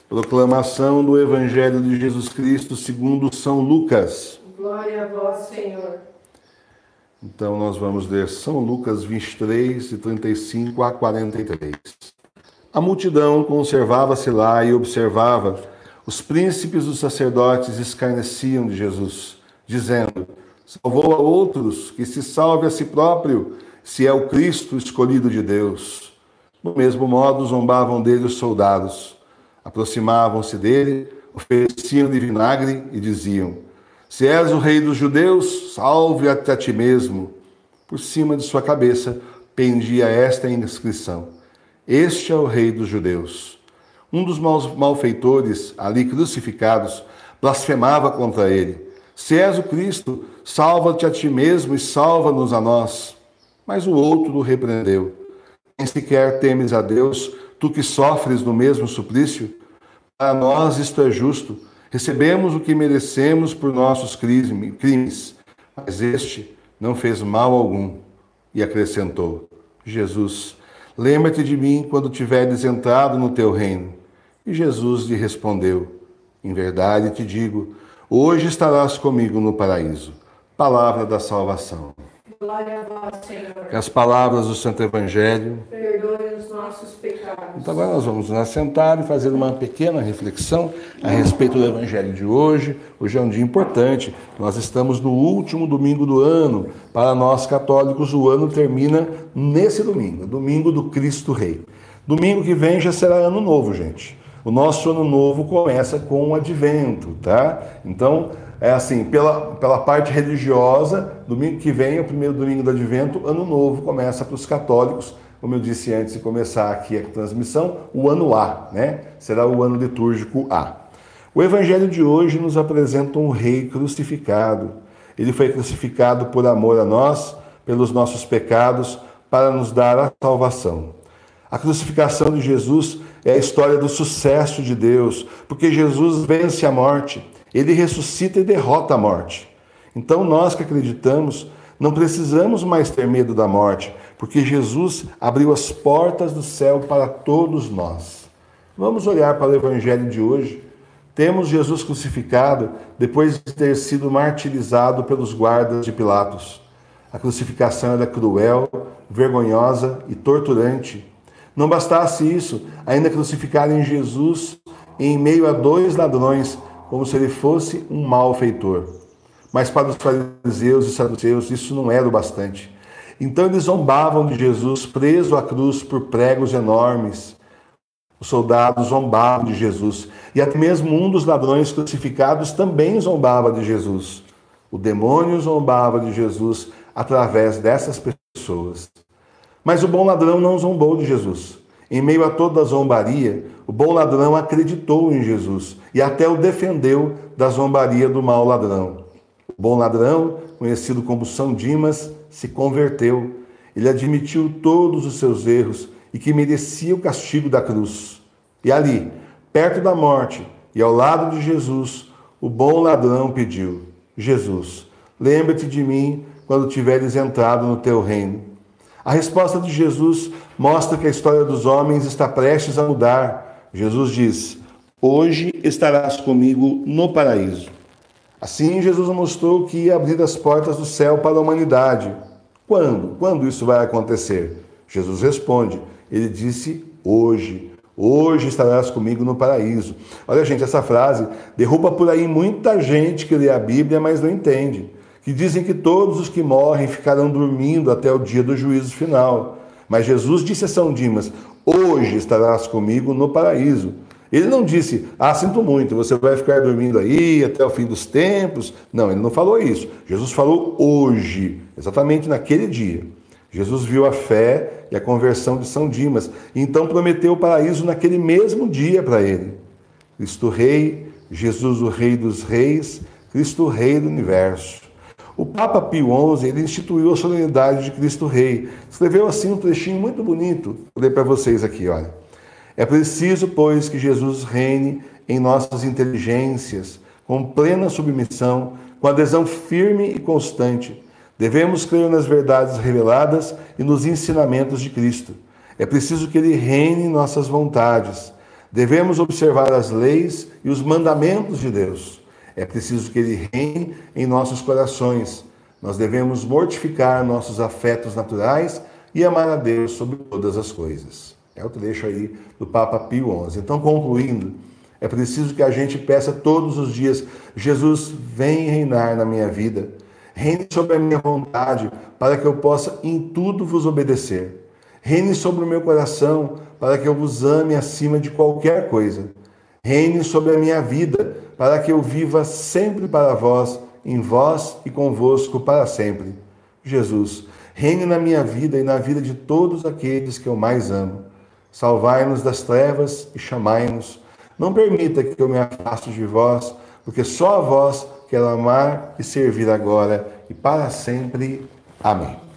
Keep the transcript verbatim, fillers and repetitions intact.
Proclamação do Evangelho de Jesus Cristo segundo São Lucas. Glória a vós, Senhor. Então nós vamos ler São Lucas vinte e três, de trinta e cinco a quarenta e três. A multidão conservava-se lá e observava. Os príncipes dos sacerdotes escarneciam de Jesus, dizendo: salvou a outros, que se salve a si próprio, se é o Cristo escolhido de Deus. Do mesmo modo zombavam dele os soldados. Aproximavam-se dele, ofereciam-lhe vinagre e diziam: se és o rei dos judeus, salve-te a ti mesmo. Por cima de sua cabeça pendia esta inscrição: este é o rei dos judeus. Um dos malfeitores, ali crucificados, blasfemava contra ele: se és o Cristo, salva-te a ti mesmo e salva-nos a nós. Mas o outro o repreendeu: nem sequer temes a Deus, tu que sofres no mesmo suplício? Para nós isto é justo. Recebemos o que merecemos por nossos crimes, mas este não fez mal algum. E acrescentou: Jesus, lembra-te de mim quando tiveres entrado no teu reino. E Jesus lhe respondeu: em verdade te digo, hoje estarás comigo no paraíso. Palavra da salvação. Glória a vós, Senhor. Que as palavras do Santo Evangelho Perdoe os nossos pecados. Então agora nós vamos nos assentar e fazer uma pequena reflexão a respeito do Evangelho de hoje. Hoje é um dia importante. Nós estamos no último domingo do ano. Para nós católicos, o ano termina nesse domingo, domingo do Cristo Rei. Domingo que vem já será ano novo, gente. O nosso ano novo começa com o advento, tá? Então, é assim, pela, pela parte religiosa, domingo que vem é o primeiro domingo do advento, ano novo começa para os católicos. Como eu disse antes de começar aqui a transmissão, o ano A, né? Será o ano litúrgico A. O Evangelho de hoje nos apresenta um rei crucificado. Ele foi crucificado por amor a nós, pelos nossos pecados, para nos dar a salvação. A crucificação de Jesus é a história do sucesso de Deus, porque Jesus vence a morte, ele ressuscita e derrota a morte. Então nós que acreditamos, não precisamos mais ter medo da morte, porque Jesus abriu as portas do céu para todos nós. Vamos olhar para o Evangelho de hoje. Temos Jesus crucificado depois de ter sido martirizado pelos guardas de Pilatos. A crucificação era cruel, vergonhosa e torturante. Não bastasse isso, ainda crucificarem Jesus em meio a dois ladrões, como se ele fosse um malfeitor. Mas para os fariseus e saduceus isso não era o bastante. Então eles zombavam de Jesus, preso à cruz por pregos enormes. Os soldados zombavam de Jesus. E até mesmo um dos ladrões crucificados também zombava de Jesus. O demônio zombava de Jesus através dessas pessoas. Mas o bom ladrão não zombou de Jesus. Em meio a toda a zombaria, o bom ladrão acreditou em Jesus e até o defendeu da zombaria do mau ladrão. O bom ladrão, conhecido como São Dimas, se converteu. Ele admitiu todos os seus erros e que merecia o castigo da cruz. E ali, perto da morte e ao lado de Jesus, o bom ladrão pediu: Jesus, lembra-te de mim quando tiveres entrado no teu reino. A resposta de Jesus mostra que a história dos homens está prestes a mudar. Jesus diz: hoje estarás comigo no paraíso. Assim, Jesus mostrou que ia abrir as portas do céu para a humanidade. Quando? Quando isso vai acontecer? Jesus responde, ele disse hoje. Hoje estarás comigo no paraíso. Olha, gente, essa frase derruba por aí muita gente que lê a Bíblia, mas não entende. Que dizem que todos os que morrem ficarão dormindo até o dia do juízo final. Mas Jesus disse a São Dimas, hoje estarás comigo no paraíso. Ele não disse, ah, sinto muito, você vai ficar dormindo aí até o fim dos tempos. Não, ele não falou isso. Jesus falou hoje, exatamente naquele dia. Jesus viu a fé e a conversão de São Dimas, e então prometeu o paraíso naquele mesmo dia para ele. Cristo Rei, Jesus o Rei dos Reis, Cristo Rei do Universo. O Papa Pio onze, ele instituiu a solenidade de Cristo Rei. Escreveu assim um trechinho muito bonito. Vou ler para vocês aqui, olha. É preciso, pois, que Jesus reine em nossas inteligências, com plena submissão, com adesão firme e constante. Devemos crer nas verdades reveladas e nos ensinamentos de Cristo. É preciso que Ele reine em nossas vontades. Devemos observar as leis e os mandamentos de Deus. É preciso que Ele reine em nossos corações. Nós devemos mortificar nossos afetos naturais e amar a Deus sobre todas as coisas. É o trecho aí do Papa Pio onze. Então, concluindo, é preciso que a gente peça todos os dias: Jesus, vem reinar na minha vida. Reine sobre a minha vontade, para que eu possa em tudo vos obedecer. Reine sobre o meu coração, para que eu vos ame acima de qualquer coisa. Reine sobre a minha vida, para que eu viva sempre para vós, em vós e convosco para sempre. Jesus, reine na minha vida e na vida de todos aqueles que eu mais amo. Salvai-nos das trevas e chamai-nos. Não permita que eu me afaste de vós, porque só a vós quero amar e servir agora e para sempre. Amém.